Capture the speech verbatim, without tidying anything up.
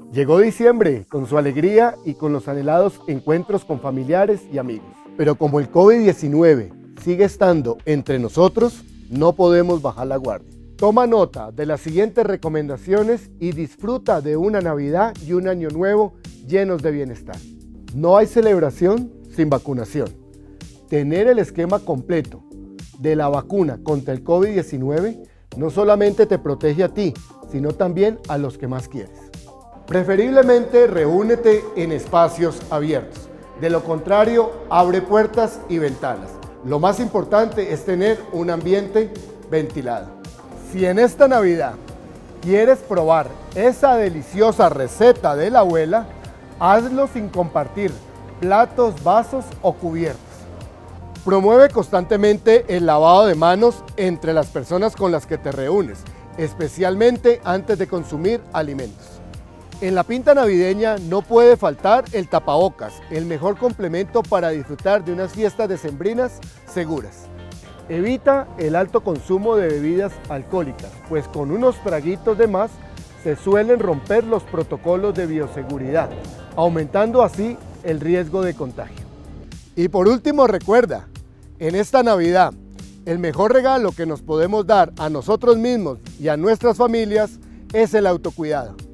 Llegó diciembre con su alegría y con los anhelados encuentros con familiares y amigos. Pero como el COVID diecinueve sigue estando entre nosotros, no podemos bajar la guardia. Toma nota de las siguientes recomendaciones y disfruta de una Navidad y un Año Nuevo llenos de bienestar. No hay celebración sin vacunación. Tener el esquema completo de la vacuna contra el COVID diecinueve no solamente te protege a ti, sino también a los que más quieres. Preferiblemente reúnete en espacios abiertos. De lo contrario, abre puertas y ventanas. Lo más importante es tener un ambiente ventilado. Si en esta Navidad quieres probar esa deliciosa receta de la abuela, hazlo sin compartir platos, vasos o cubiertos. Promueve constantemente el lavado de manos entre las personas con las que te reúnes, especialmente antes de consumir alimentos. En la pinta navideña no puede faltar el tapabocas, el mejor complemento para disfrutar de unas fiestas decembrinas seguras. Evita el alto consumo de bebidas alcohólicas, pues con unos traguitos de más se suelen romper los protocolos de bioseguridad, aumentando así el riesgo de contagio. Y por último, recuerda, en esta Navidad, el mejor regalo que nos podemos dar a nosotros mismos y a nuestras familias es el autocuidado.